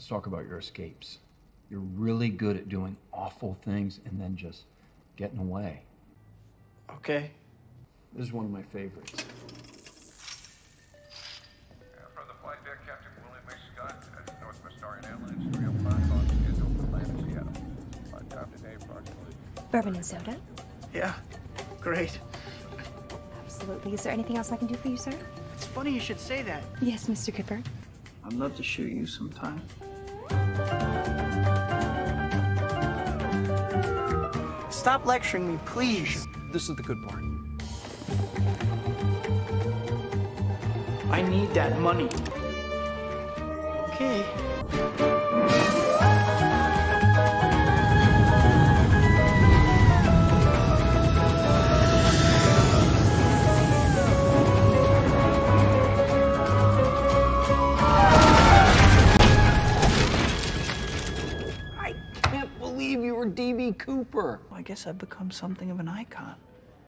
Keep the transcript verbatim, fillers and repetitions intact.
Let's talk about your escapes. You're really good at doing awful things and then just getting away. Okay. This is one of my favorites. From the flight deck, Captain William A. Scott at Northwest Star Airlines, three oh five on schedule for landing Seattle. Flight time today, approximately. Bourbon and soda? Yeah, great. Absolutely. Is there anything else I can do for you, sir? It's funny you should say that. Yes, Mister Cooper. I'd love to shoot you sometime. Stop lecturing me, please. This is the good part. I need that money. Okay. I can't believe you were D B Cooper. Well, I guess I've become something of an icon.